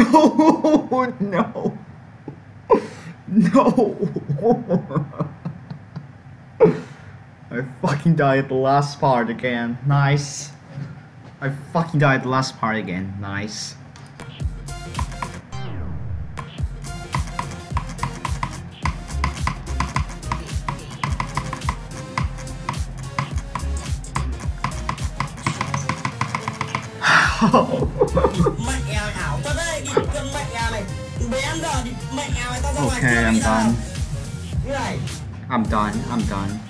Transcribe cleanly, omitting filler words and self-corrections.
No, no, no. I fucking died at the last part again. Nice. I fucking died at the last part again. Nice. Okay, I'm done. I'm done.